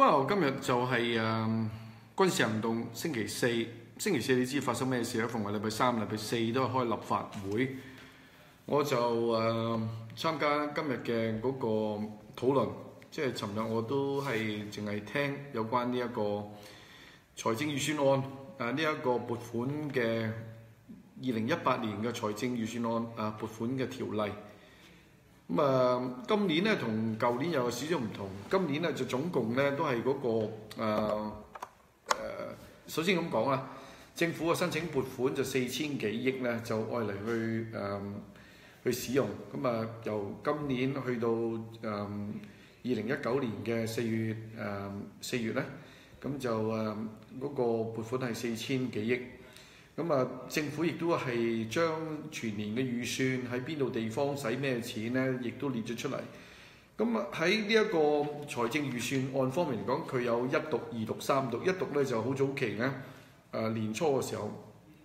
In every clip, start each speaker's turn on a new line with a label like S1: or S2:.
S1: 哇！今日就係軍事行動星期四，星期四你知發生咩事咧？逢係禮拜三、禮拜四都係開立法會，我就參加今日嘅嗰個討論，即係尋日我都係淨係聽有關呢一個財政預算案呢一個撥款嘅2018年嘅財政預算案撥款嘅條例。今年咧同舊年有少少唔同，今年咧就總共咧都係嗰個首先咁講啦，政府嘅申請撥款就4000幾億咧，就愛嚟去使用。由今年去到2019年嘅4月咧，咁就嗰個撥款係4000幾億。政府亦都係將全年嘅預算喺邊度地方使咩錢咧，亦都列咗出嚟。喺呢一個財政預算案方面嚟講，佢有一讀、二讀、三讀。一讀咧就好早期咧，年初嘅時候，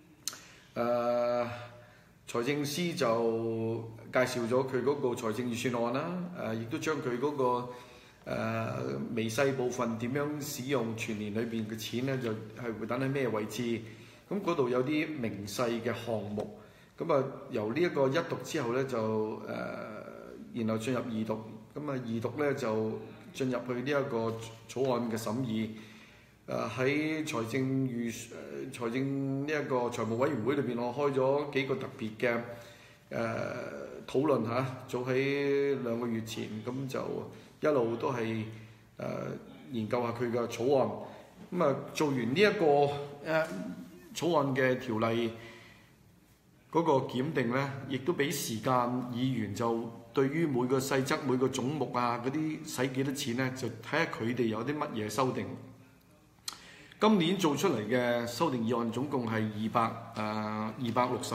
S1: 財政司就介紹咗佢嗰個財政預算案啦，亦都將佢嗰個微細部分點樣使用全年裏邊嘅錢咧，就係會等喺咩位置。咁嗰度有啲明細嘅項目，由呢一個一讀之後咧就然後進入二讀，二讀咧就進入去呢一個草案嘅審議。喺財政呢一個財務委員會裏邊，我開咗幾個特別嘅討論嚇，早喺2個月前，咁就一路都係研究下佢嘅草案。做完呢一個草案嘅條例嗰個檢定咧，亦都俾時間議員就對於每個細則、每個總目嗰啲使幾多錢咧，就睇下佢哋有啲乜嘢修訂。今年做出嚟嘅修訂議案總共係260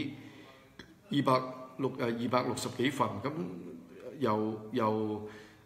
S1: 幾份，咁由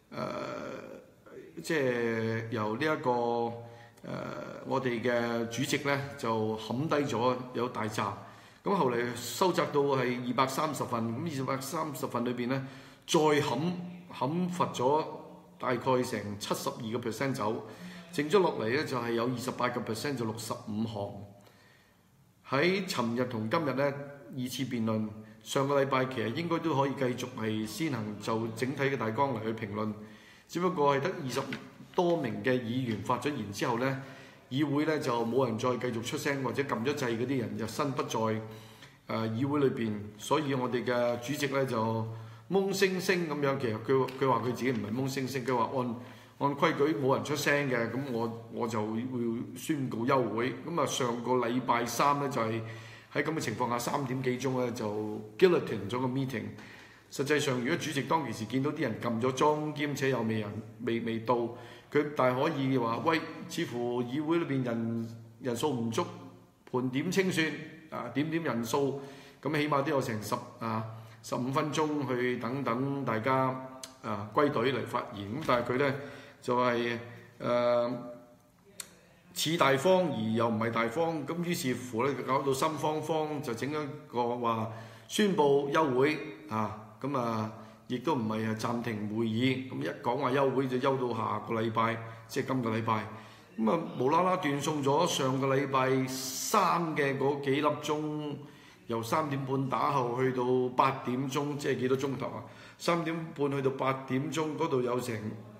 S1: 呢一個我哋嘅主席咧就冚低咗有大紮，咁後嚟收窄到係230份，咁230份裏邊咧再冚罰咗大概成72% 走，剩咗落嚟咧就係有28%，就65項。喺尋日同今日咧二次辯論，上個禮拜其實應該都可以繼續係先行就整體嘅大綱嚟去評論，只不過係得20多名嘅議員發咗言之後咧，議會咧就冇人再繼續出聲，或者撳咗掣嗰啲人就身不在議會裏邊，所以我哋嘅主席咧就懵星星咁樣。其實佢話佢自己唔係懵星星，佢話按規矩冇人出聲嘅，咁我就會宣告休會。上個禮拜三咧就係喺咁嘅情況下3點幾鐘咧就 guillotine 咗個 meeting。實際上如果主席當其時見到啲人撳咗鐘，兼且又未到，佢但係可以話喂，似乎議會裏邊人數唔足，盤點清算點人數，咁起碼都有成15分鐘去等大家歸隊嚟發言。咁但係佢咧就係似大方而又唔係大方，咁於是乎咧搞到心慌，就整一個話宣佈休會亦都唔係暫停會議，咁一講話休會就休到下個禮拜，即係今個禮拜。無啦啦斷送咗上個禮拜三嘅嗰幾粒鐘，由3點半打後去到8點鐘，即係幾多鐘頭3點半去到8點鐘，嗰度有成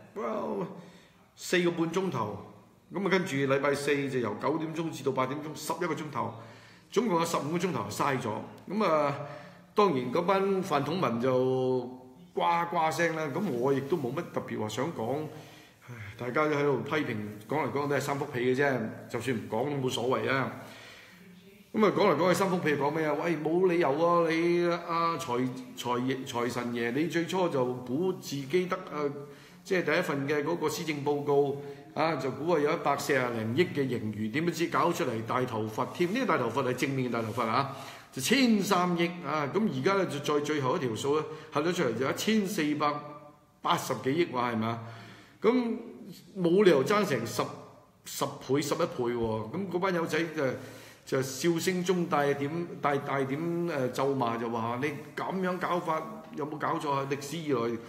S1: 4個半鐘頭。跟住禮拜四就由9點鐘至到8點鐘11個鐘頭，總共有15個鐘頭嘥咗。當然嗰班飯桶民就呱聲啦，咁我亦都冇乜特別話想講，大家都喺度批評，講嚟講都係三幅被嘅啫，就算唔講都冇所謂啊。講嚟講去三幅被講咩啊？喂，冇理由啊！你財神爺，你最初就估自己得即係第一份嘅嗰個施政報告就估有140零億嘅盈餘，點不知搞出嚟大頭佛添？呢個大頭佛係正面嘅大頭佛就1300億咁而家咧就再最後一條數咧核咗出嚟就1480幾億係咪？咁冇理由爭成10倍11倍喎。咁嗰班友仔就笑聲中帶點咒罵，就話你咁樣搞法有冇搞錯啊？歷史以來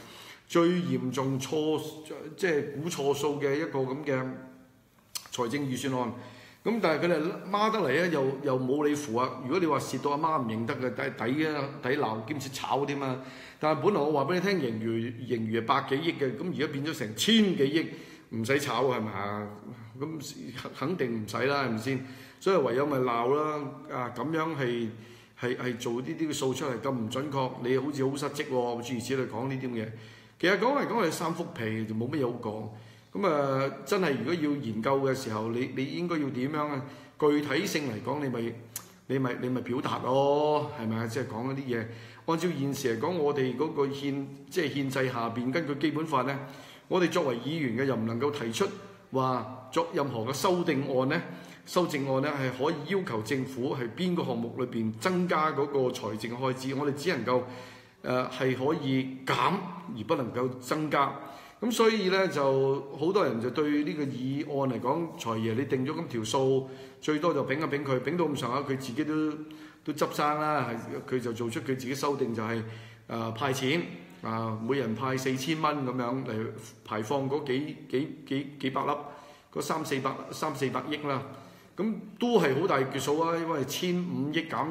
S1: 最嚴重即係估錯數嘅一個咁嘅財政預算案。咁但係佢哋孖得嚟咧，又冇你符啊！如果你話蝕到阿媽唔認得嘅，抵鬧兼且炒添嘛。但係本來我話俾你聽，盈餘係百幾億嘅，咁而家變咗成千幾億，唔使炒係咪啊？咁肯定唔使啦，係咪先？所以唯有咪鬧啦。咁樣係做呢啲嘅數出嚟咁唔準確，你好似好失職喎，諸如此類講呢啲咁嘢。其實講嚟講去三幅皮就冇乜嘢好講。咁真係如果要研究嘅時候，你應該要點樣啊？具體性嚟講，你咪表達咯，係咪啊？即係講嗰啲嘢。按照現時嚟講，我哋嗰個憲制下邊，根據基本法咧，我哋作為議員嘅又唔能夠提出話作任何嘅修正案咧係可以要求政府係邊個項目裏邊增加嗰個財政開支，我哋只能夠係可以減而不能夠增加。咁所以咧就好多人就對呢個議案嚟講，財爺你定咗咁條數，最多就揈一揈佢，揈到咁上下，佢自己都執生啦，佢就做出佢自己修訂，就係派錢每人派4000蚊咁樣嚟排放嗰幾百粒，嗰三四百億啦。咁都係好大嘅數啊，因為1500億減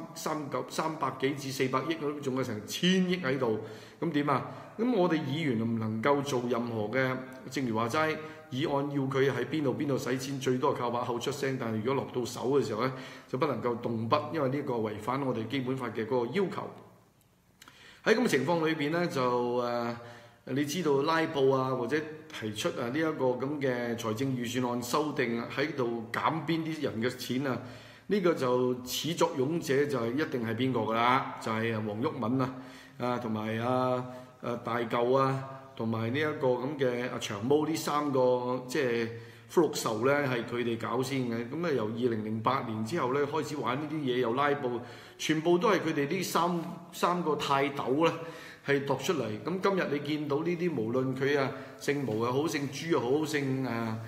S1: 300幾至400億，咁仲有成1000億喺度，咁點啊？咁我哋議員唔能夠做任何嘅，正如話齋，議案要佢喺邊度使錢，最多係靠把口出聲。但係如果落到手嘅時候咧，就不能夠動筆，因為呢個違反我哋基本法嘅嗰個要求。喺咁嘅情況裏邊咧，就你知道拉布啊，或者提出呢一個咁嘅財政預算案修訂喺度減邊啲人嘅錢啊？呢個就始作俑者就係一定係邊個㗎啦？就係黃毓民同埋大嚿同埋呢一個咁嘅長毛呢三個即係福祿壽咧，係佢哋搞先嘅。咁由2008年之後咧開始玩呢啲嘢，又拉布，全部都係佢哋呢三個泰斗咧係度出嚟。咁今日你見到呢啲，無論佢姓毛又好，姓朱又好，姓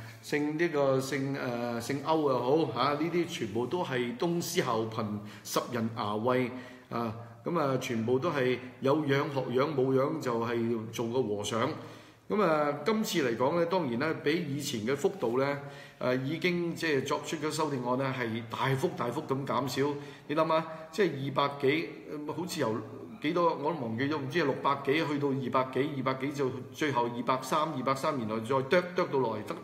S1: 歐又好呢啲全部都係東施效顰，拾人牙慧全部都係有樣學樣，冇樣就係做個和尚。今次嚟講咧，當然咧比以前嘅幅度咧已經即係作出嘅修訂案咧係大幅咁減少。你諗下，即係200幾，好似由幾多我都忘記咗，唔知係600幾去到200幾就最後230，原來再剁到落嚟得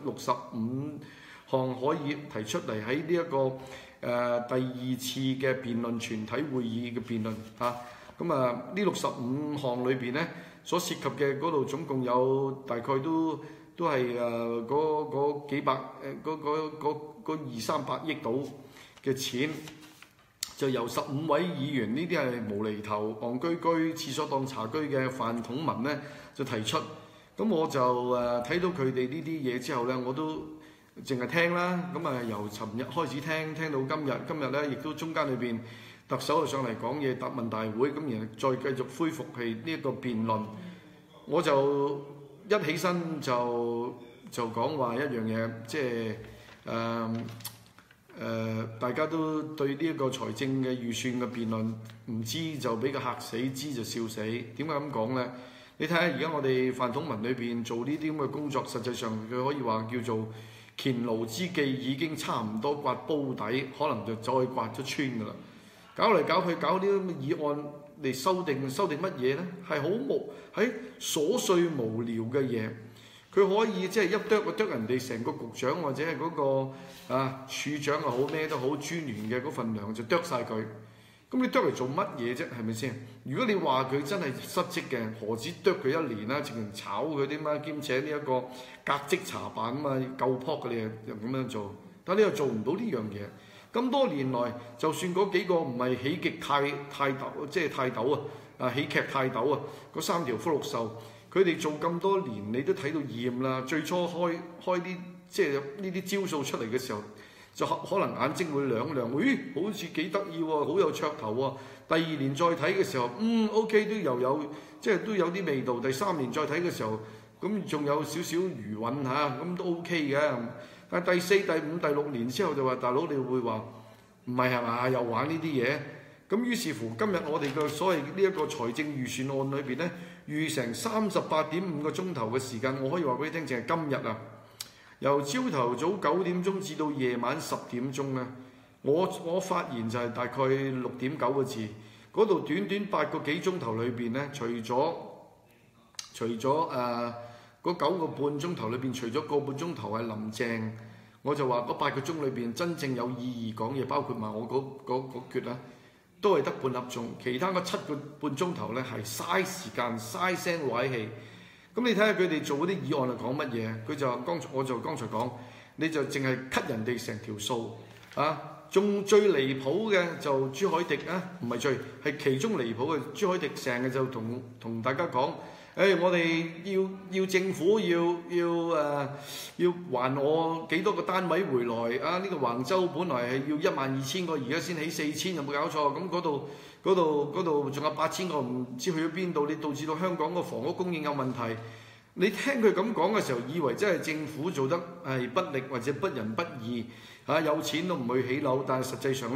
S1: 65項可以提出嚟喺呢一個第二次嘅辯論，全體會議嘅辯論呢65項裏邊咧，所涉及嘅嗰度總共有大概都係嗰幾百嗰200-300億度嘅錢，就由15位議員，呢啲係無厘頭戇居居廁所當茶居嘅飯桶文咧就提出。咁我就睇到佢哋呢啲嘢之後咧，我都淨係聽啦。由尋日開始聽到今日咧亦都中間裏邊特首上嚟講嘢答問大會，咁然後再繼續恢復係呢一個辯論。我就一起身就講話一樣嘢，即係大家都對呢一個財政嘅預算嘅辯論，唔知就俾佢嚇死，知就笑死。點解咁講呢？你睇下而家我哋飯桶文裏邊做呢啲咁嘅工作，實際上佢可以話叫做黔驢之技已經差唔多刮煲底，可能就再刮咗穿㗎啦。搞嚟搞去搞啲咁嘅議案嚟修訂乜嘢呢？係好喺瑣碎無聊嘅嘢，佢可以即係一剁人哋成個局長或者係嗰個處長又好咩都好，專員嘅嗰份糧就剁晒佢。咁你剁嚟做乜嘢啫？係咪先？如果你話佢真係失職嘅，何止剁佢1年啦？直情炒佢啲嘛，兼且呢一個革職查辦啊嘛，夠撲嘅你又咁樣做，但你又做唔到呢樣嘢。咁多年來，就算嗰幾個唔係喜劇泰斗，即係泰斗喜劇泰斗嗰3條福祿壽，佢哋做咁多年，你都睇到厭啦。最初開啲即係呢啲招數出嚟嘅時候，就可能眼睛會亮，好似幾得意喎，好有噱頭喎。第2年再睇嘅時候，OK 都又有，即係都有啲味道。第3年再睇嘅時候，咁仲有少少餘韻咁都 OK 嘅。但係第4、第5、第6年之後就話，大佬你會話唔係嘛？又玩呢啲嘢， 咁於是乎今日我哋嘅所謂呢一個財政預算案裏邊咧，預成38.5個鐘頭嘅時間，我可以話俾你聽，淨係今日啊，由朝頭早9點鐘至到夜晚10點鐘咧，我發言就係大概6.9個字，嗰度短短8個幾鐘頭裏邊咧，除咗嗰9個半鐘頭裏邊，除咗個半鐘頭係林鄭，我就話嗰8個鐘裏邊真正有意義講嘢，包括埋我嗰橛啦，都係得半粒鐘，其他嗰7個半鐘頭咧係嘥時間、嘥聲嘥氣。咁你睇下佢哋做嗰啲議案係講乜嘢？佢就我就剛才講，你就淨係 cut 人哋成條數啊！仲最離譜嘅就朱凱廸啊，唔係係其中離譜嘅朱凱廸，成日就同大家講。我哋要政府要還我幾多個單位回來啊？呢個橫洲本來係要12000個，而家先起4000，有冇搞錯？咁嗰度仲有8000個唔知去咗邊度？你導致到香港個房屋供應有問題。你聽佢咁講嘅時候，以為真係政府做得係不力或者不仁不義嚇，有錢都唔去起樓，但係實際上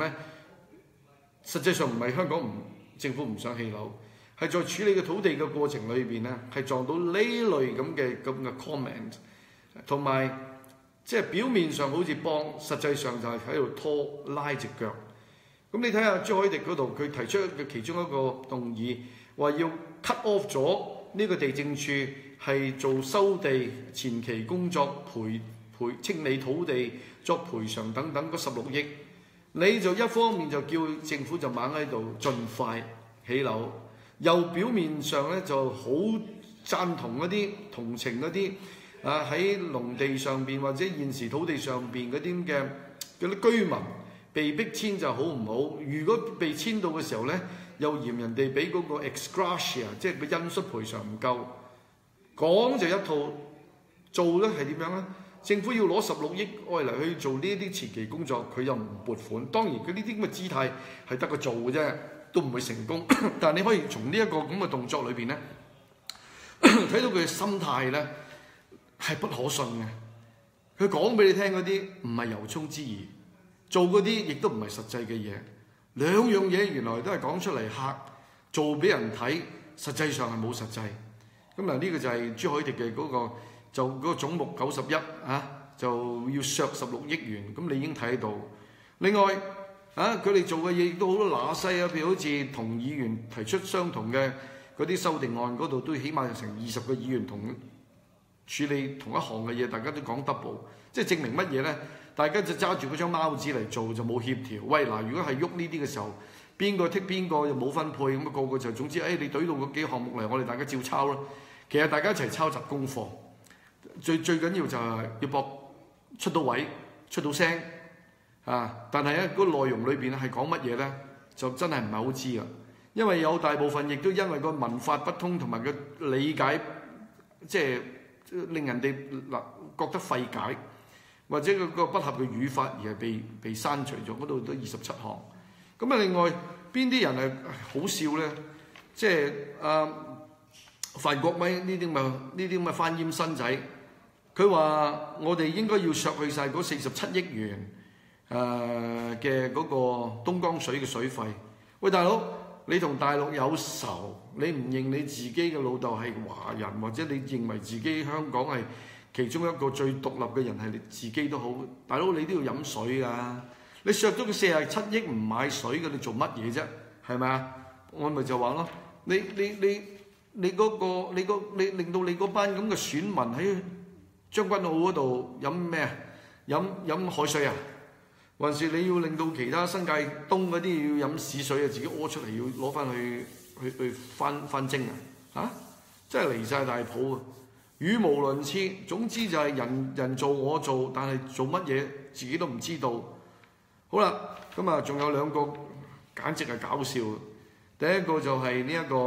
S1: 唔係香港政府唔想起樓。係在處理嘅土地嘅過程裏邊咧，係撞到呢類咁嘅 comment， 同埋即係表面上好似幫，實際上就係喺度拉隻腳。咁你睇下朱凱廸嗰度，佢提出嘅其中一個動議，話要 cut off 咗呢個地政處係做收地前期工作清理土地作賠償等等嗰16億，你就一方面就叫政府就猛喺度盡快起樓。又表面上咧就好贊同嗰啲同情嗰啲喺農地上邊或者現時土地上邊嗰啲居民被逼遷就好唔好？如果被遷到嘅時候咧，又嫌人哋俾嗰個 ex gratia 即係個恩恤賠償唔夠，講就一套，做咧係點樣咧？政府要攞16億愛嚟去做呢啲前期工作，佢又唔撥款。當然佢呢啲咁嘅姿態係得個做嘅啫。都唔會成功，但係你可以從呢一個咁嘅動作裏邊咧，睇到佢嘅心態咧係不可信嘅。佢講俾你聽嗰啲唔係由衷之意，做嗰啲亦都唔係實際嘅嘢。兩樣嘢原來都係講出嚟嚇，做俾人睇，實際上係冇實際。咁嗱，呢個就係朱凱廸嘅嗰個總目91就要削16億元，咁你已經睇到。另外佢哋做嘅嘢亦都好多乸西啊，譬如好似同議員提出相同嘅嗰啲修訂案嗰度，都起碼有成20個議員同處理同一項嘅嘢，大家都講 double， 即係證明乜嘢咧？大家就揸住嗰張貓紙嚟做就冇協調。喂嗱，如果係喐呢啲嘅時候，邊個剔邊個又冇分配，咁個個就總之你懟到嗰幾個項目嚟，我哋大家照抄啦。其實大家一齊抄襲功課，最緊要就係要搏出到位、出到聲。但係咧嗰內容裏邊係講乜嘢咧，就真係唔係好知啊。因為有大部分亦都因為個文法不通同埋個理解，即係令人哋覺得費解，或者個不合嘅語法而係被刪除咗。嗰度都27項。咁另外邊啲人係好笑咧？即係范國威呢啲咁嘅翻煙新仔，佢話我哋應該要削去晒嗰47億元。嘅嗰個東江水嘅水費，喂大佬，你同大陸有仇，你唔認你自己嘅老豆係華人，或者你認為自己香港係其中一個最獨立嘅人係你自己都好，大佬你都要飲水㗎，你削咗佢47億唔買水嘅，你做乜嘢啫？係咪啊？我咪就話咯，你令到你嗰班咁嘅選民喺將軍澳嗰度飲咩啊？飲海水啊？還是你要令到其他新界東嗰啲要飲屎水啊，自己屙出嚟要攞翻去翻蒸啊！真係離晒大譜啊！語無倫次。總之就係人做我做，但係做乜嘢自己都唔知道。好啦，咁啊仲有兩個簡直係搞笑。第一個就係呢一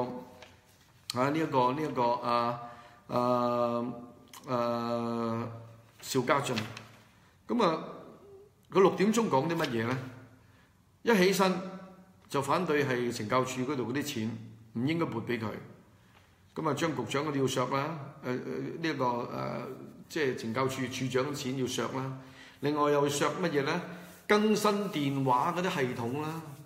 S1: 個邵家臻。咁啊〜佢6點鐘講啲乜嘢咧？一起身就反對係懲教處嗰度嗰啲錢唔應該撥俾佢。咁啊，張局長嗰啲要削啦，即係懲教處處長嘅錢要削啦。另外又削乜嘢咧？更新電話嗰啲系統啦，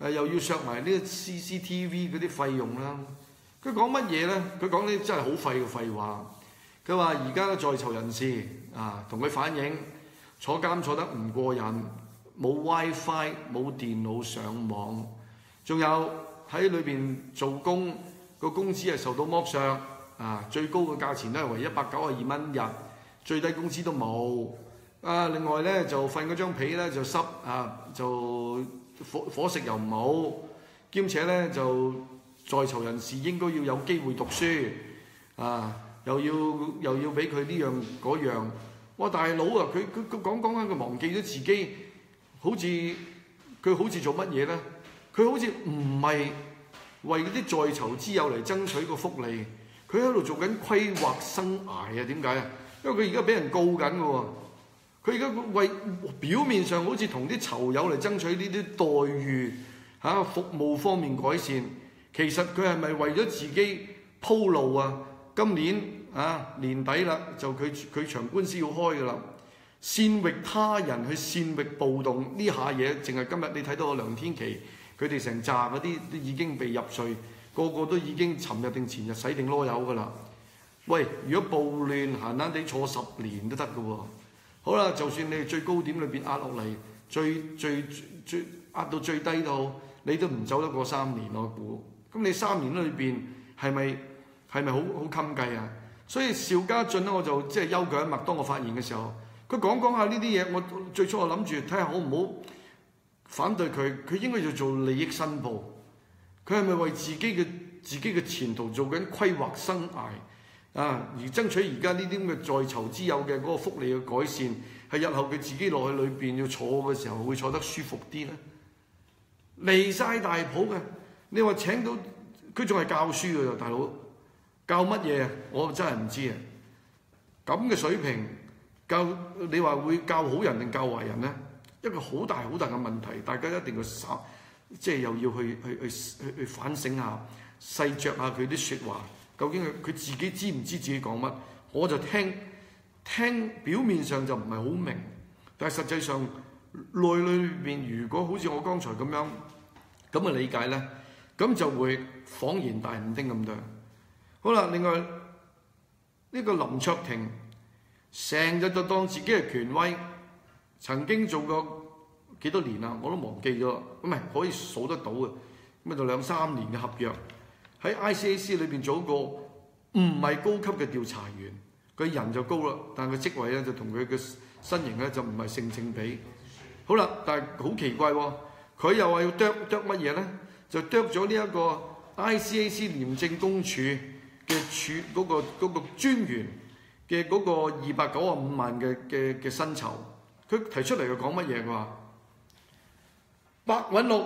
S1: 又要削埋呢個 CCTV 嗰啲費用啦。佢講乜嘢咧？佢講啲真係好廢嘅廢話。佢話而家在囚人士同佢反映坐監坐得唔過癮，冇 WiFi， 冇電腦上網，仲有喺裏邊做工個工資係受到剝削最高嘅價錢都係為192蚊日，最低工資都冇。另外咧就瞓嗰張被咧就濕就伙食又唔好，兼且咧就在囚人士應該要有機會讀書又要俾佢呢樣嗰樣。哇！大佬啊，佢講緊佢忘記咗自己，佢好似做乜嘢咧？佢好似唔係為嗰啲在囚之友嚟爭取個福利，佢喺度做緊規劃生涯啊！點解啊？因為佢而家俾人告緊嘅喎，佢而家為表面上好似同啲囚友嚟爭取呢啲待遇服務方面改善，其實佢係咪為咗自己鋪路啊？今年年底啦，就佢場官司要開㗎啦，煽域他人去煽域暴動呢下嘢，淨係今日你睇到個梁天琦佢哋成扎嗰啲都已經被入罪，個個都已經尋日定前日洗定囉柚㗎啦。喂，如果暴亂閒閒地坐10年都得㗎喎。好啦，就算你最高點裏邊壓落嚟，最壓到最低都好，你都唔走得過3年我估。咁你3年裏邊係咪好襟計啊？所以邵家臻咧，我就即係休腳一默。當我發言嘅時候，佢講下呢啲嘢，我最初我諗住睇下好唔好反對佢。佢應該要做利益申報，佢係咪為自己嘅前途做緊規劃生涯而爭取而家呢啲咁嘅在囚之友嘅嗰個福利嘅改善，係日後佢自己落去裏邊要坐嘅時候會坐得舒服啲咧？離晒大譜嘅，你話請到佢仲係教書㗎，大佬教乜嘢？我真係唔知啊！咁嘅水平教，你話會教好人定教壞人咧？一個好大嘅問題，大家一定要即係又要去反省下，細嚼下佢啲説話。究竟佢自己知唔知自己講乜？我就聽表面上就唔係好明，但係實際上內裏邊，如果好似我剛才咁樣嘅理解咧，咁就會恍然大悟丁咁多。好啦，另外呢個林卓廷成日就當自己係權威，曾經做過幾多年啊？我都忘記咗，唔係可以數得到嘅，咁就2-3年嘅合約。喺 ICAC 裏邊做一個唔係高級嘅調查員，佢人就高啦，但係個職位咧就同佢嘅身形咧就唔係成正比。好啦，但係好奇怪喎，佢又話要啄乜嘢咧？就啄咗呢一個 ICAC 廉政公署嘅嗰個專員嘅嗰個295萬嘅薪酬。佢提出嚟佢講乜嘢？佢話白韞六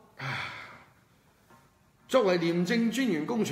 S1: 作為廉政專員公署，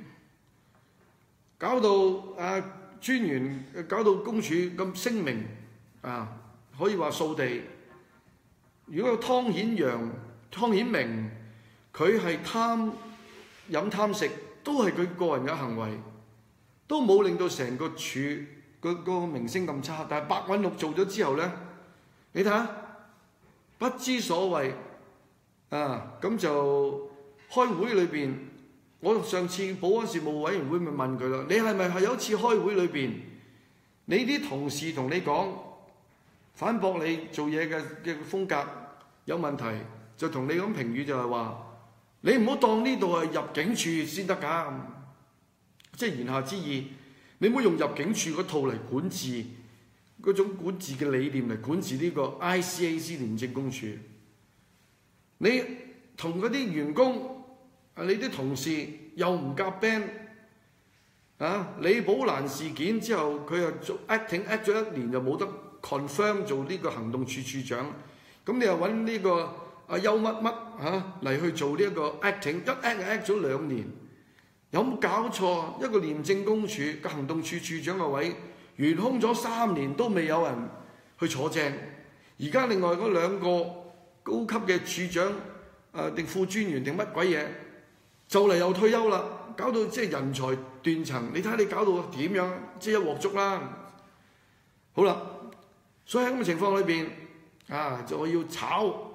S1: 搞到專員搞到公署咁聲名可以話掃地。如果湯顯明佢係飲貪食，都係佢個人嘅行為，都冇令到成個署個名聲咁差。但係白韞六做咗之後咧，你睇下不知所謂咁就。開會裏邊，我上次保安事務委員會咪問佢啦，你係咪有一次開會裏邊，你啲同事同你講反駁你做嘢嘅風格有問題，就同你咁評語就係話，你唔好當呢度係入境處先得㗎，即係言下之意，你唔好用入境處嗰套嚟管治，嗰種管治嘅理念嚟管治呢個 ICAC 廉政公署，你同嗰啲員工。你啲同事又唔夾 band 李寶蘭事件之後，佢又做 acting act 咗1年，就冇得 confirm 做呢個行動處處長。咁你又揾呢個邱乜乜嚟去做呢一個 acting， 一 act 咗2年，有冇搞錯？一個廉政公署嘅行動處處長嘅位懸空咗3年都未有人去坐正。而家另外嗰2個高級嘅處長定副專員定乜鬼嘢？就嚟又退休啦，搞到即係人才斷層。你睇下你搞到點樣？即係一鑊粥啦。好啦，所以喺咁嘅情況裏邊就我要炒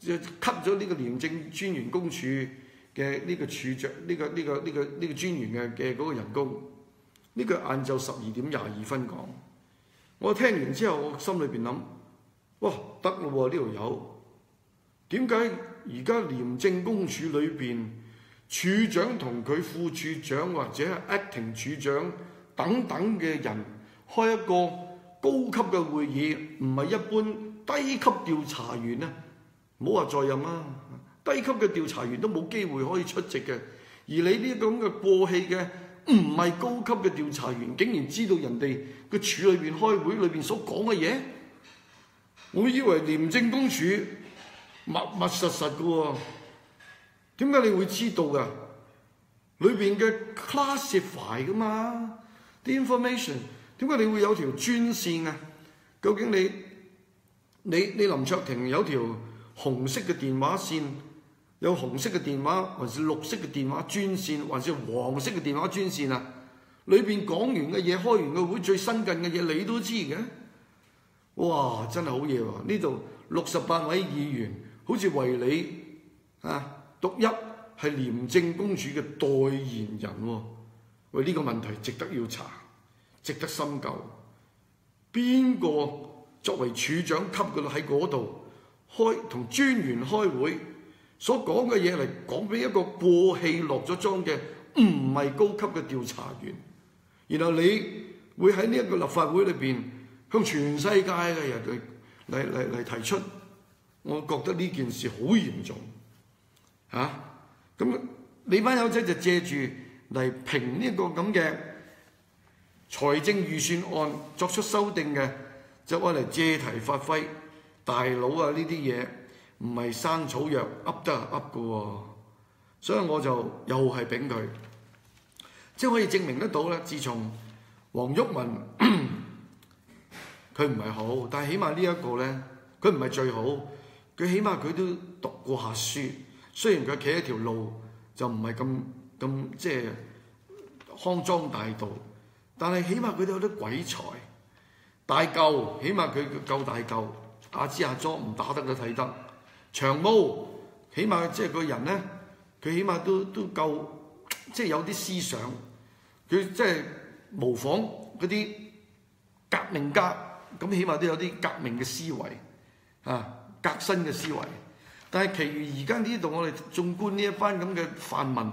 S1: 就 cut 咗呢個廉政專員公署嘅呢個處長呢個專員嘅嗰個人工。呢個晏晝12:22講，我聽完之後，我心裏邊諗，哇得咯喎，呢條友點解而家廉政公署裏邊處長同佢副處長或者係 acting 處長等等嘅人開一個高級嘅會議，唔係一般低級調查員呢？唔好話在任啦，低級嘅調查員都冇機會可以出席嘅。而你呢咁嘅過氣嘅唔係高級嘅調查員，竟然知道人哋個處裏邊開會裏邊所講嘅嘢，我以為廉政公署密密實實嘅喎，點解你會知道㗎？裏邊嘅 classify 㗎嘛，啲 information 點解你會有條專線啊？究竟你林卓廷有條紅色嘅電話線，有紅色嘅電話，還是綠色嘅電話專線，還是黃色嘅電話專線啊？裏邊講完嘅嘢，開完個會最新近嘅嘢，你都知嘅？哇！真係好嘢喎！呢度68位議員，好似為你啊獨一係廉政公署嘅代言人喎。喂，呢個問題值得要查，值得深究。邊個作為處長級嘅喺嗰度同專員開會？所講嘅嘢嚟講俾一個過氣落咗妝嘅唔係高級嘅調查員，然後你會喺呢一個立法會裏邊向全世界嘅人嚟提出，我覺得呢件事好嚴重嚇。咁你班友仔就借住嚟評呢個咁嘅財政預算案作出修訂嘅，就愛嚟借題發揮。大佬啊，呢啲嘢唔係生草藥噏得係噏嘅喎，所以我就又係頂佢，即係可以證明得到咧。自從黃毓民佢唔係好，但係起碼呢一個咧，佢唔係最好，佢起碼佢都讀過下書。雖然佢企一條路就唔係咁即係康莊大道，但係起碼佢都有啲鬼才，大嚿起碼佢夠大嚿，阿支阿莊唔打得都睇得。長毛起碼即係個人咧，佢起碼都夠，即係有啲思想。佢即係模仿嗰啲革命家，咁起碼都有啲革命嘅思維啊，革新嘅思維。但係其餘而家呢度我哋縱觀呢一班咁嘅泛民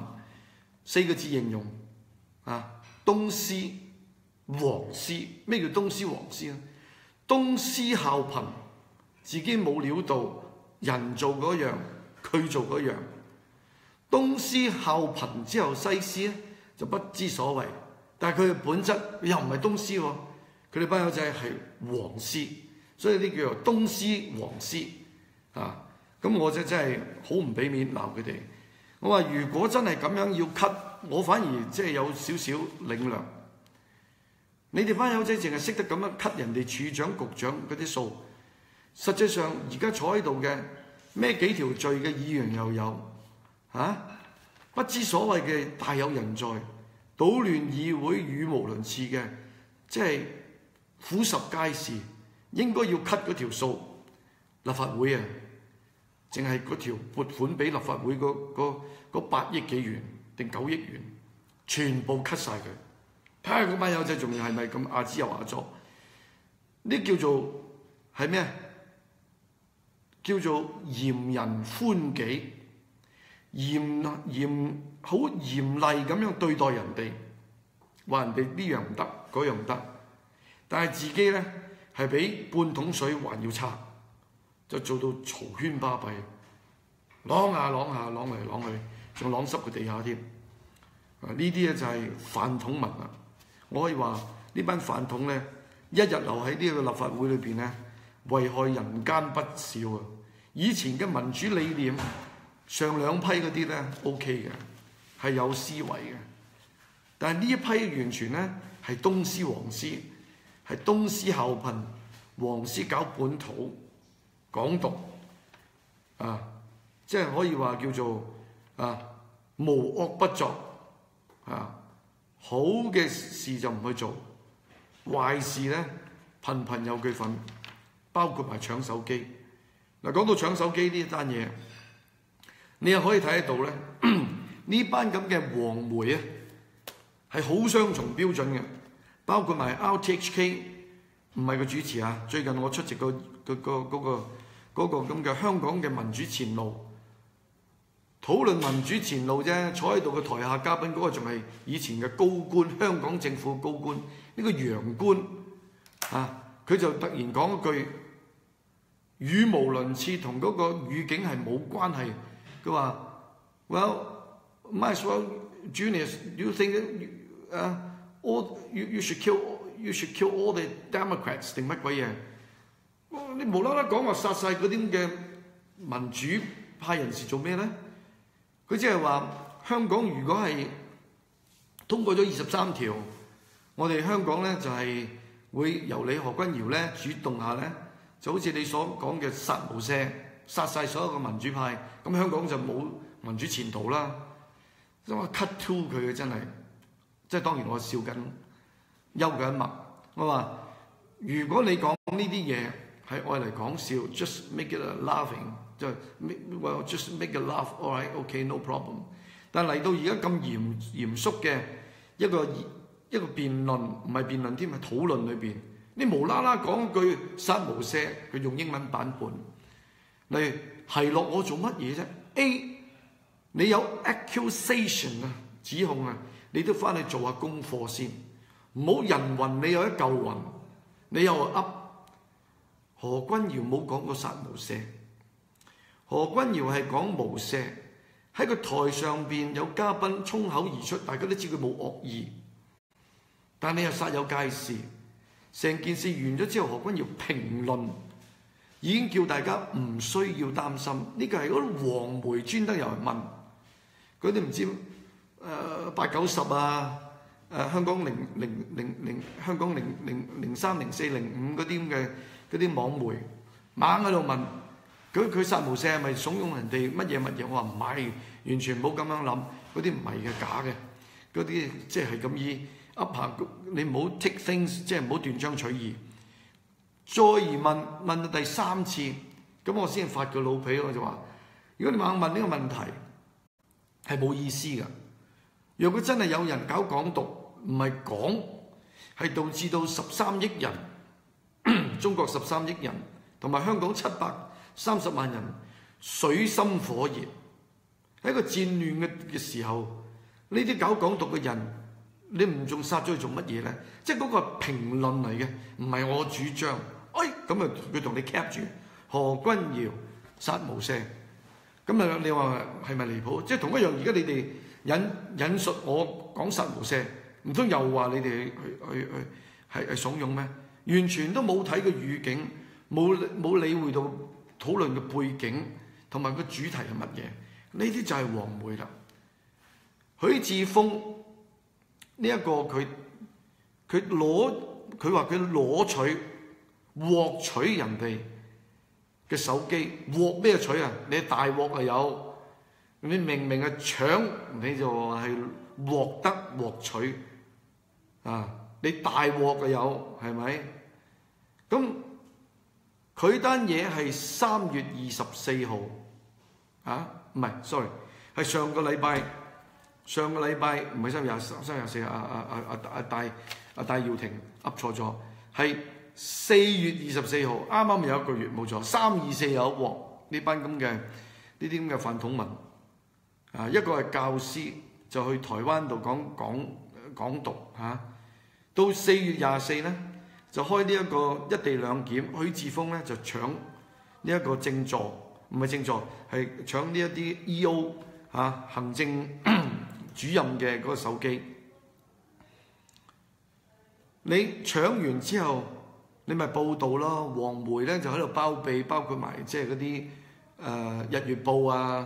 S1: ，4個字形容啊，東施黃施。咩叫東施黃施啊？東施效顰，自己冇料到。人做嗰樣，佢做嗰樣。東施效顰之後西施咧就不知所謂，但係佢嘅本質又唔係東施喎，佢哋班友仔係黃施，所以呢叫做東施黃施啊！咁我真係好唔俾面鬧佢哋。我話如果真係咁樣要 cut，我反而即係有少少領略。你哋班友仔淨係識得咁樣 cut 人哋處長局長嗰啲數。實際上而家坐喺度嘅咩幾條罪嘅議員又有不知所謂嘅大有人在，搗亂議會語無倫次嘅，即係俯拾皆是，應該要 cut 嗰條數。立法會啊，淨係嗰條撥款俾立法會嗰8億幾元定9億元，全部 cut 晒佢。睇下嗰班友仔仲要係咪咁阿支又阿左？呢叫做係咩？叫做嚴人寬己，好嚴厲咁樣對待人哋，話人哋呢樣唔得，嗰樣唔得，但係自己咧係比半桶水還要差，就做到嘈喧巴閉，啷下啷下啷嚟啷去，仲啷濕個地下添。呢啲咧就係飯桶文啦。我可以話呢班飯桶咧，一日留喺呢個立法會裏邊咧，危害人間不少啊！以前嘅民主理念，上兩批嗰啲咧 OK 嘅，係有思維嘅。但係呢一批完全咧係東施黃施，係東施效顰，黃施搞本土港獨啊！即係可以話叫做無惡不作啊！好嘅事就唔去做，壞事咧頻頻有佢份，包括埋搶手機。 嗱，講到搶手機呢單嘢，你又可以睇得到咧，呢班咁嘅黃媒啊，係好雙重標準嘅，包括埋 RTHK， 唔係個主持啊。最近我出席嗰個咁嘅香港嘅民主前路討論民主前路啫，坐喺度嘅台下嘉賓嗰個仲係以前嘅高官，香港政府高官呢個楊官啊，佢就突然講一句語無倫次，同嗰個語境係冇關係。佢話 ：Well, might as well, Junius, do you think all you should kill all the Democrats 定乜鬼嘢？你無啦啦講話殺晒嗰啲咁嘅民主派人士做咩咧？佢即係話香港如果係通過咗23條，我哋香港咧就係會由你何君堯咧主動下咧，就好似你所講嘅殺無赦，殺晒所有嘅民主派，咁香港就冇民主前途啦。咁我 cut to 佢嘅真係，即係當然我笑緊，休緊默。我話如果你講呢啲嘢係愛嚟講笑 ，just make it a laughing， 就 well just make a laugh，all right， okay no problem。但嚟到而家咁嚴肅嘅一個辯論，唔係辯論添，係討論裏邊，你無啦啦講句殺無赦，佢用英文版本，你係落我做乜嘢啫 ？A 你有 accusation 啊，指控啊，你都翻去做下功課先，唔好人雲你有一嚿雲，你又噏何君堯冇講過殺無赦，何君堯係講無赦，喺個台上邊有嘉賓衝口而出，大家都知佢冇惡意，但你又煞有介事，成件事完咗之後，何君堯評論已經叫大家唔需要擔心，呢個係嗰啲黃媒專登有人問。嗰啲唔知890啊，香港香港03、04、05嗰啲咁嘅嗰啲網媒猛喺度問佢殺無赦係咪慫恿人哋乜嘢？我話唔係，完全冇咁樣諗，嗰啲唔係嘅，假嘅，嗰啲即係咁意噏下，你唔好 take things， 即係唔好斷章取義。再而問到第3次，咁我先發個老脾，我就話：如果你猛問呢個問題，係冇意思㗎。若果真係有人搞港獨，唔係講，係導致到13億人，中國13億人，同埋香港730萬人水深火熱，喺一個戰亂嘅時候，呢啲搞港獨嘅人，你唔仲殺咗佢做乜嘢咧？即係嗰個係評論嚟嘅，唔係我主張。咁啊，佢同你 cap 住何君堯殺無赦。咁啊，你話係咪離譜？即係同一樣，而家你哋引述我講殺無赦，唔通又話你哋係慫恿咩？完全都冇睇個語境，冇理會到討論嘅背景同埋個主題係乜嘢？呢啲就係黃媒啦。許智峰呢一個佢話佢攞取獲取人哋嘅手機，獲咩取啊？你大獲啊有，你明明係搶，你就話係獲取啊！你大獲啊有，係咪？咁佢單嘢係3月24號啊，唔係 sorry， 係上個禮拜唔係3月24戴耀廷噏錯咗，係4月24號，啱啱有1個月冇錯，324有一鑊呢班咁嘅呢啲咁嘅飯桶文啊，一個係教師就去台灣度講港獨嚇，到4月24咧就開呢一個一地兩檢，許智峰咧就搶呢一個正座，唔係正座係搶呢一啲 E.O. 行政主任嘅嗰個手機，你搶完之後。你咪報道咯，黃媒咧就喺度包庇，包括埋即係嗰啲日月報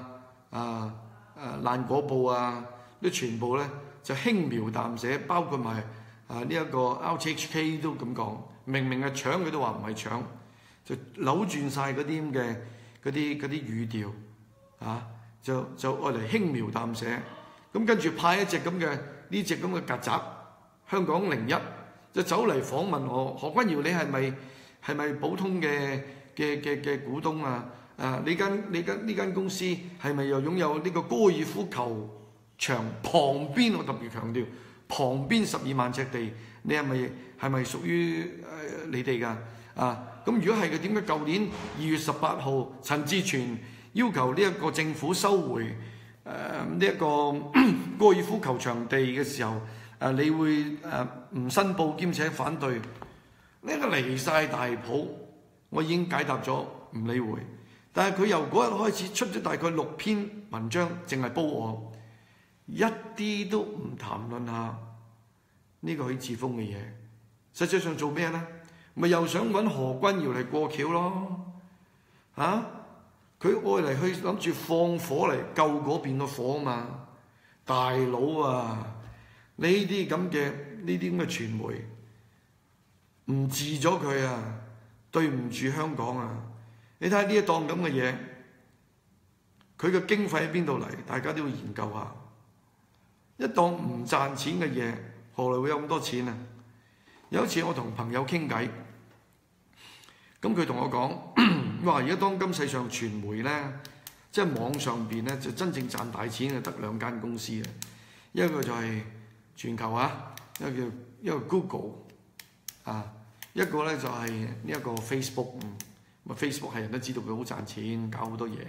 S1: 爛果報都全部咧就輕描淡寫，包括埋呢一個 RTHK 都咁講，明明係搶佢都話唔係搶，就扭轉晒嗰啲咁嘅嗰啲語調就愛嚟輕描淡寫，咁跟住派一隻咁嘅呢隻咁嘅曱甴，香港01。就走嚟訪問我，何君堯你係咪普通嘅股東啊？ 呢間公司係咪又擁有呢個高爾夫球場旁邊？我特別強調旁邊12萬尺地，你係咪屬於你哋㗎？咁如果係嘅，點解舊年2月18號陳志全要求呢一個政府收回呢一個高爾夫球場地嘅時候，你會唔申報兼且反對？呢個離晒大譜，我已經解答咗，唔理會。但係佢由嗰日開始出咗大概6篇文章，淨係煲我，一啲都唔談論下呢個許智峰嘅嘢。實際上做咩呢？咪又想揾何君堯嚟過橋咯？佢愛嚟去諗住放火嚟救嗰邊個火嘛？大佬啊，呢啲咁嘅傳媒唔治咗佢啊，對唔住香港啊！你睇下呢一檔咁嘅嘢，佢嘅經費喺邊度嚟？大家都要研究下。一檔唔賺錢嘅嘢，何來會有咁多錢啊？有一次我同朋友傾偈，咁佢同我講，話而家當今世上傳媒咧，即係網上邊咧，就真正賺大錢嘅得2間公司啊，一個就係全球一個 Google 一個咧就係呢一個 Facebook。Facebook 係人都知道佢好賺錢，搞好多嘢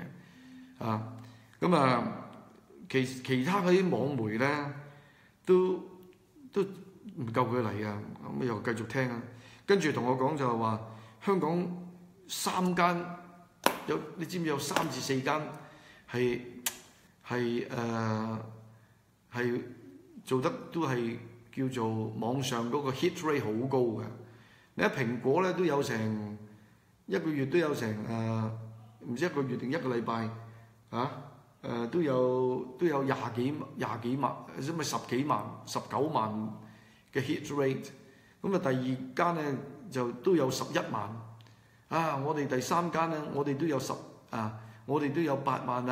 S1: 其他嗰啲網媒咧都唔夠佢嚟啊！咁又繼續聽啊，跟住同我講就係話香港3間有，你知唔知有3至4間係做得都係叫做網上嗰個 hit rate 好高嘅。你睇蘋果咧都有成一個月都有成唔知1個月定1個禮拜都有廿幾萬，即係10幾萬、19萬嘅 hit rate。咁第二間咧就都有11萬。我哋第3間咧，我哋都有我哋都有8萬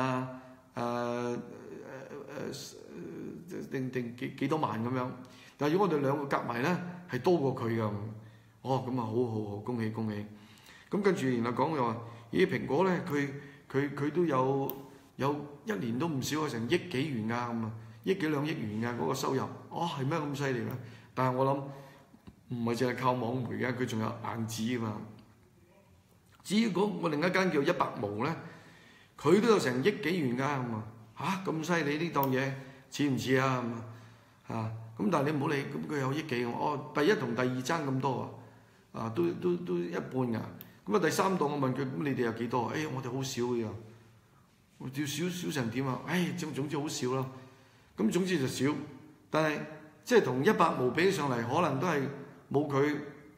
S1: 定幾多萬咁樣。但係如果我哋兩個夾埋咧，係多過佢㗎。咁啊好，恭喜！咁跟住然後講又話，咦蘋果咧佢都有1年都唔少，成億幾元㗎咁啊，億幾2億元㗎嗰個收入。係咩咁犀利咧？但係我諗唔係淨係靠網媒嘅，佢仲有硬紙㗎嘛。至於我另一間叫100毛咧，佢都有成億幾元㗎咁啊，咁犀利呢檔嘢似唔似啊？咁但係你唔好理，咁佢有億幾，第一同第二爭咁多都一半㗎。咁第3檔我問佢，咁你哋有幾多？我哋好少㗎，我要少成點啊？總之好少啦。咁總之就少，但係即係同100毛比起上嚟，可能都係冇佢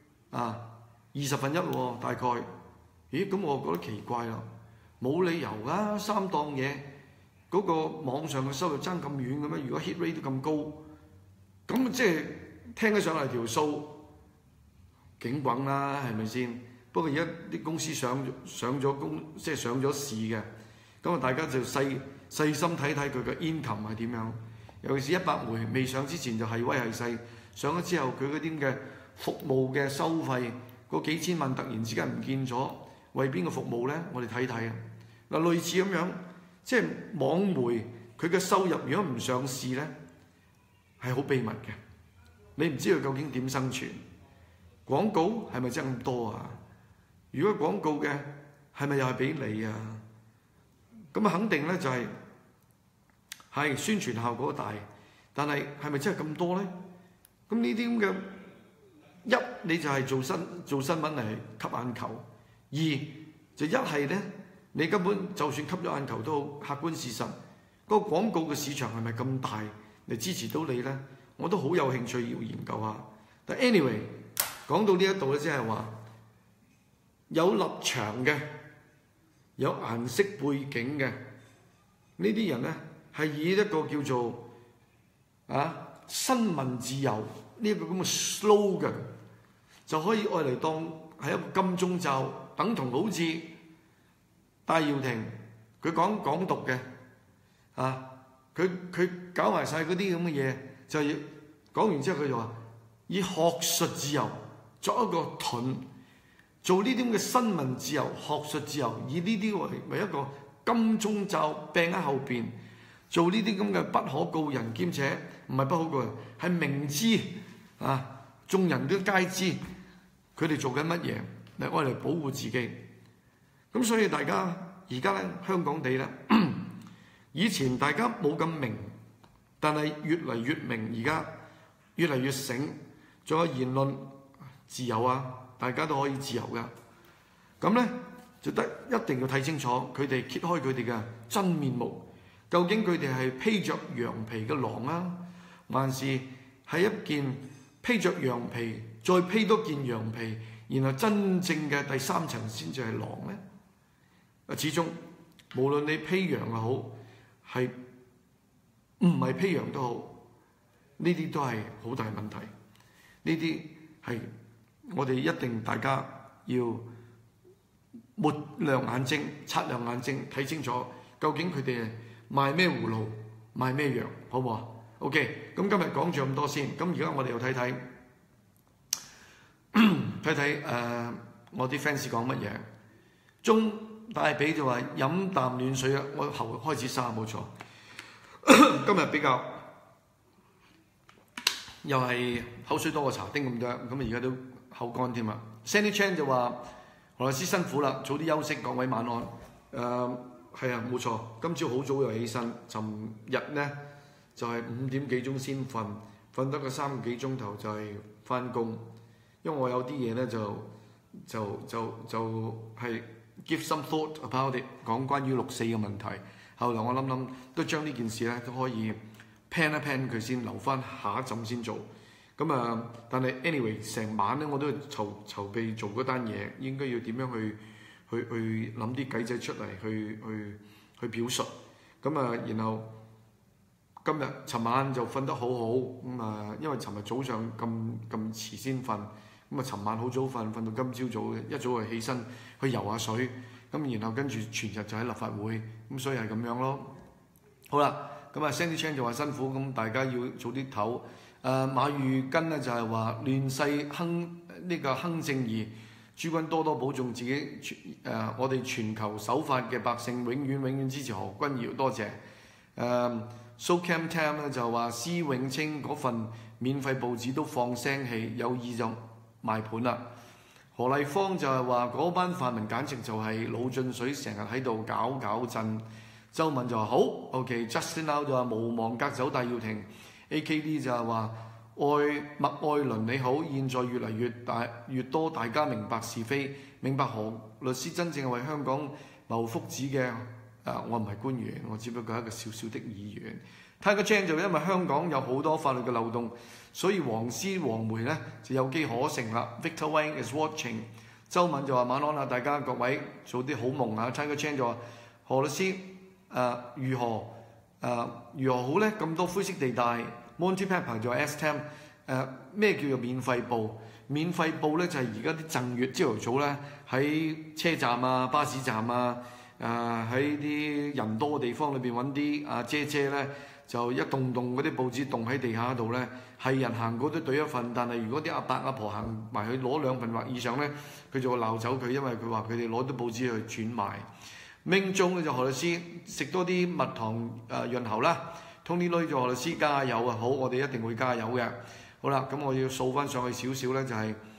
S1: 20分一喎，大概。咁我覺得奇怪啦，冇理由㗎，3檔嘢嗰個網上嘅收入爭咁遠嘅咩？如果 hit rate 都咁高，咁即係聽起上嚟條數警滾啦，係咪先？不過而家啲公司上咗市嘅，咁大家就細心睇睇佢嘅 income 係點樣。尤其是100毛未上之前就係威係勢，上咗之後佢嗰啲嘅服務嘅收費嗰幾千萬突然之間唔見咗，為邊個服務呢？我哋睇睇類似咁樣，即係網媒佢嘅收入如果唔上市呢，係好秘密嘅，你唔知佢究竟點生存。廣告係咪真咁多啊？如果廣告嘅係咪又係俾你啊？咁肯定咧就係宣傳效果大，但係係咪真係咁多咧？咁呢啲咁嘅你就係做新聞嚟吸眼球；二就一係咧，你根本就算吸咗眼球都好，客觀事實嗰個廣告嘅市場係咪咁大嚟支持到你咧？我都好有興趣要研究下。但 anyway 講到呢一度咧，即係話有立場嘅、有顏色背景嘅呢啲人咧，係以一個叫做新聞自由呢一個咁嘅 slogan 就可以愛嚟當係一個金鐘罩，等同好似戴耀廷佢講港獨嘅佢搞埋晒嗰啲咁嘅嘢，就要講完之後佢就話以學術自由作一個盾， 做呢啲咁嘅新聞自由、學術自由，以呢啲為一個金鐘罩掟喺後邊，做呢啲咁嘅不可告人，兼且唔係不可告人，係明知啊，眾人都皆知佢哋做緊乜嘢，嚟愛嚟保護自己。咁所以大家而家咧，香港地咧，以前大家冇咁明，但係越嚟越明，而家越嚟越醒，仲有言論自由啊，大家都可以自由噶。咁咧就一定要睇清楚佢哋揭開佢哋嘅真面目，究竟佢哋係披着羊皮嘅狼啊，還是係一件披着羊皮再披多件羊皮，然後真正嘅第三層先至係狼咧？始終無論你披羊又好，係唔係披羊都好，呢啲都係好大問題。呢啲係我哋一定大家要抹亮眼睛、擦亮眼睛，睇清楚究竟佢哋賣咩葫蘆、賣咩藥，好唔好？OK， 咁今日講咗咁多先。咁而家我哋又睇睇我啲 fans 講乜嘢。中大比就話飲啖暖水啊！我喉開始沙，冇錯。今日比較又係口水多過茶丁咁多，咁而家都口乾添啊。Sandy Chan 就話何律師辛苦啦，早啲休息，各位晚安。係啊，冇錯。今朝好早又起身，尋日咧就係5點幾鐘先瞓，瞓得個3個幾鐘頭就係翻工。因為我有啲嘢咧就係 give some thought about it， 講關於6.4嘅問題。後來我諗都將呢件事咧都可以 plan 一 plan 佢先，留翻下一陣先做。咁啊，但係 anyway 成晚咧我都籌備做嗰單嘢，應該要點樣去諗啲計仔出嚟去表述。咁啊，然後尋晚就瞓得好好咁啊，因為尋日早上咁遲先瞓。咁啊，尋晚好早瞓到今朝早，一早就起身去游下水，咁然後跟住全日就喺立法會，咁所以係咁樣咯。好啦，咁啊 Sandy Chan 就話辛苦，咁大家要早啲唞。馬玉根咧就係話亂世亨正義，諸君多多保重自己。我哋全球守法嘅百姓永遠支持何君堯，多謝。So Cam Tam 咧就話施永青嗰份免費報紙都放聲氣，有意就賣盤啦。何麗芳就係話嗰班泛民簡直就係腦進水，成日喺度搞震。周文就話好 OK。Justin Lau 就話無望隔走戴耀廷。AKD 就係話麥愛倫你好，現在越嚟越多大家明白是非，明白何律師真正係為香港謀福祉嘅。我唔係官員，我只不過係一個小小的議員。Tiger Chan 就因為香港有好多法律嘅漏洞，所以黃梅咧就有機可乘啦。Victor Wang is watching。周敏就話晚安啦，大家各位做啲好夢啊。Tiger Chan 就話何律師如何好咧？咁多灰色地帶。Monty Pepper 就話 S10 咩叫做免費報？免費報咧就係而家啲贈月朝頭早咧喺車站啊、巴士站啊。喺啲人多嘅地方裏邊揾啲姐咧，就一棟嗰啲報紙棟喺地下度咧，係人行過都對一份，但係如果啲阿伯阿婆行埋去攞2份或以上咧，佢就會鬧走佢，因為佢話佢哋攞啲報紙去轉賣。命中咧就何律師食多啲蜜糖潤喉啦。Tony Lui 就何律師加油啊！好，我哋一定會加油嘅。好啦，咁我要掃翻上去少少咧，就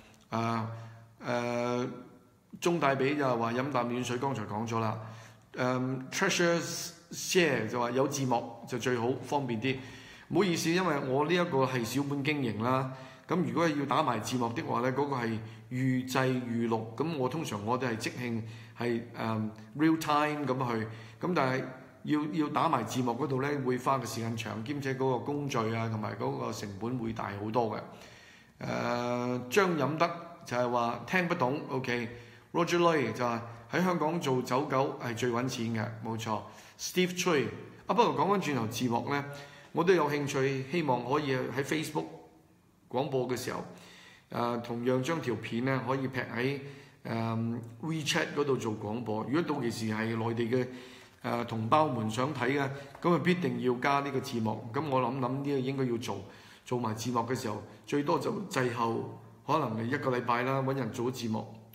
S1: 係中大比就係話飲啖暖水，剛才講咗啦。Treasure Share 就話有字幕就最好，方便啲。唔好意思，因為我呢一個係小本經營啦。咁如果係要打埋字幕的話咧，嗰個係預製預錄。咁我通常我哋係即興係real time 咁去。咁但係要打埋字幕嗰度咧，會花嘅時間長，兼且嗰個工序啊同埋嗰個成本會大好多嘅。張飲德就係話聽不懂 ，OK。Roger Lloyd 就係喺香港做走狗係最揾錢嘅，冇錯。Steve Choi 不過講翻轉頭字幕咧，我都有興趣，希望可以喺 Facebook 廣播嘅時候，同樣將條片咧可以劈喺WeChat 嗰度做廣播。如果到期時係內地嘅同胞們想睇嘅，咁啊必定要加呢個字幕。咁我諗呢個應該要做埋字幕嘅時候，最多就滯後可能係1個禮拜啦，揾人做字幕。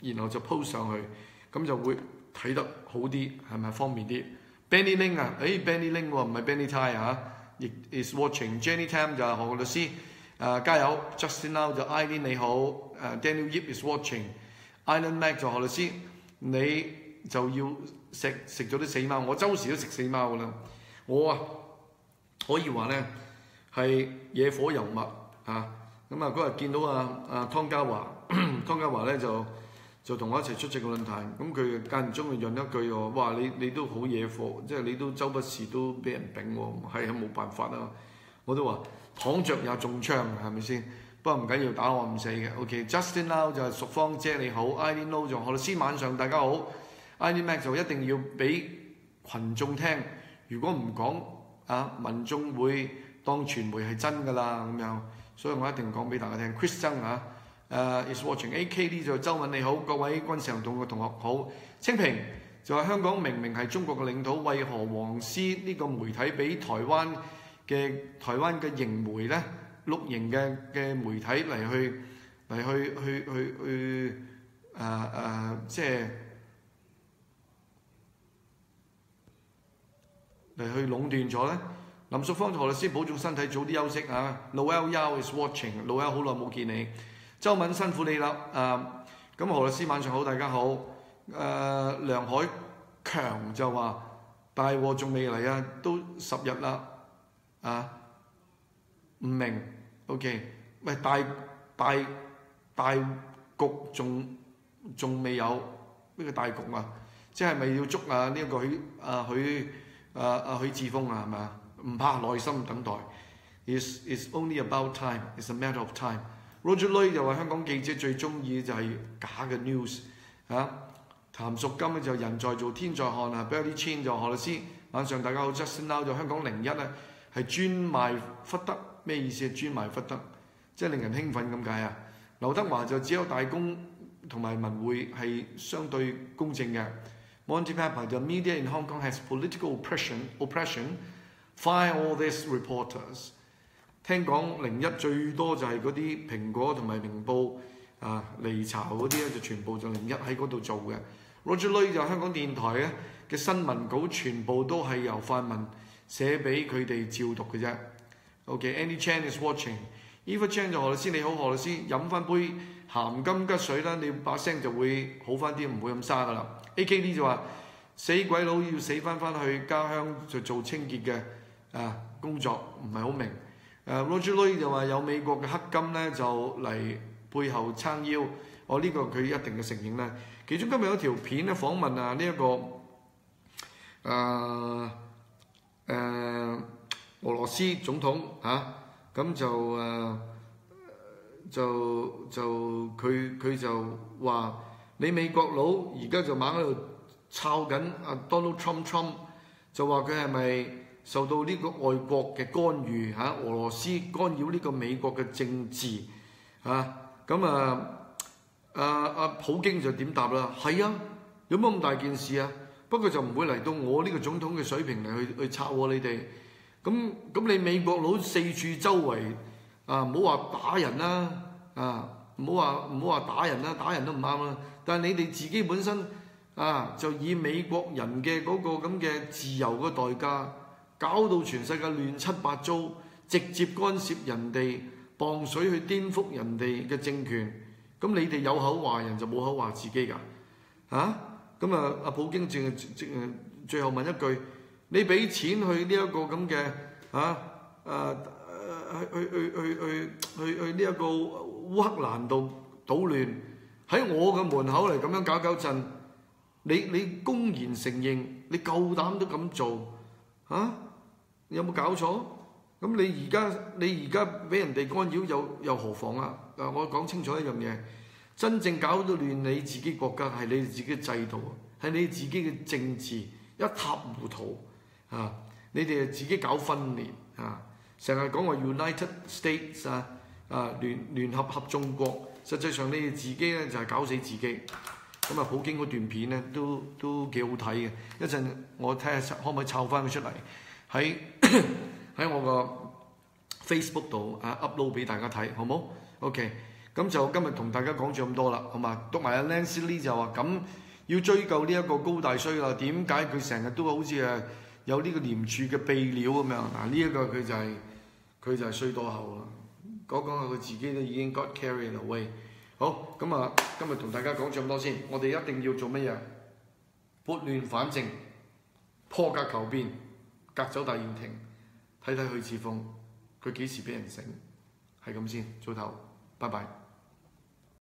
S1: 然後就 post 上去，咁就會睇得好啲，係咪方便啲 ？Benny Ling 啊，Benny Ling 喎，唔係 Benny Tai 啊，亦 is watching。Jenny Tam 就係何律師，加油 ！Justin Lau 就 Eileen 你好，Daniel Yip is watching。Island Mac 就何律師，你就要食咗啲死貓，我周時都食死貓噶啦，我啊可以話咧係野火油物啊！咁啊嗰日見到湯家驊，湯家驊咧就同我一齊出席個論壇，咁佢間唔中就潤一句喎，哇你都好野火，即係你都周不時都俾人丙喎，係冇辦法啦，我都話躺着也中槍，係咪先？不過唔緊要，打我唔死嘅。OK，Justin Lau 就係淑芳姐你好 ，Eileen Low 就何律師晚上大家好 ，Eileen Mac 就一定要俾群眾聽，如果唔講民眾會當傳媒係真㗎啦咁樣，所以我一定講俾大家聽。Chris 曾is watching，AKD 就周敏你好，各位軍事行動嘅同學好。清平就話香港明明係中國嘅領土，為何黃絲呢個媒體俾台灣嘅營媒咧？綠營嘅媒體嚟去即係嚟去壟斷咗咧。林淑芳何律師保重身體，早啲休息啊。Noel Yao is watching，Noel 好耐冇見你。周敏辛苦你啦。咁何律師晚上好，大家好。梁海強就話大禍仲未嚟啊，都10日啦唔明 ，OK， 喂大局仲未有呢個大局啊？即係咪要捉呢一個許智峰啊？係咪啊？唔怕，耐心等待。It's only about time. It's a matter of time. Roger Lui 就話香港記者最中意就係假嘅 news 譚淑金咧就人在做天在看啊。Billy Chin 就何律師晚上大家好。Justin Lau 就香港01咧係專賣忽得。咩意思？專賣忽得，即係令人興奮咁解啊！劉德華就只有大公同埋文匯係相對公正嘅。Monty Pepper 就 Media in Hong Kong has political oppression. Fire all these reporters。聽講01最多就係嗰啲蘋果同埋明報離巢嗰啲咧，就全部就01喺嗰度做嘅。Roger Lui 就香港電台咧嘅新聞稿全部都係由泛民寫俾佢哋照讀嘅啫。OK，Andy Chan is watching。Eva Chan 就何律師你好，何律師飲翻杯鹹金桔水啦，你把聲就會好翻啲，唔會咁沙噶啦。AKD 就話死鬼佬要死翻去家鄉就做清潔嘅工作，唔係好明。Roger Lui 就話有美國嘅黑金咧就嚟背後撐腰，呢個佢一定嘅承認啦。其中今日有條片咧訪問呢一個俄羅斯總統咁佢就話你美國佬而家就猛喺度抄緊Donald Trump， 就話佢係咪受到呢個外國嘅干預俄羅斯干擾呢個美國嘅政治普京就點答啦？係啊，有乜咁大件事啊？不過就唔會嚟到我呢個總統嘅水平嚟去抄你哋。咁你美國佬四處周圍唔好話打人啦唔好話打人啦，打人都唔啱啦。但係你哋自己本身就以美國人嘅嗰個咁嘅自由嘅代價，搞到全世界亂七八糟，直接干涉人哋，磅水去顛覆人哋嘅政權。咁你哋有口話人就冇口話自己㗎咁普京最後問一句。你俾錢去呢一個咁嘅去呢一個烏克蘭度搗亂，喺我嘅門口嚟咁樣搞震，你公然承認，你夠膽都咁做有冇搞錯？咁你而家俾人哋干擾又何妨啊？我講清楚一樣嘢，真正搞到亂你自己國家係你自己嘅制度，係你自己嘅政治一塌糊塗。你哋自己搞分裂成日講話 United States 聯合眾國，實際上你哋自己咧就係搞死自己。咁普京嗰段片咧都幾好睇嘅，一陣我睇下可唔可以抄翻佢出嚟喺我個 Facebook 度upload 俾大家睇，好冇 ？OK， 咁就今日同大家講咗咁多啦，好嘛？讀埋阿 Nancy Lee 就話咁要追究呢一個高大衰啦，點解佢成日都好似係有呢個廉署嘅秘料咁樣？嗱，呢一個佢就係衰多口啦。講下佢自己都已經 got carried away。好，咁啊，今日同大家講咗咁多先，我哋一定要做乜嘢？撥亂反正，破格求變，革走大現庭，睇睇許智峯佢幾時俾人醒，係咁先，早唞，拜拜。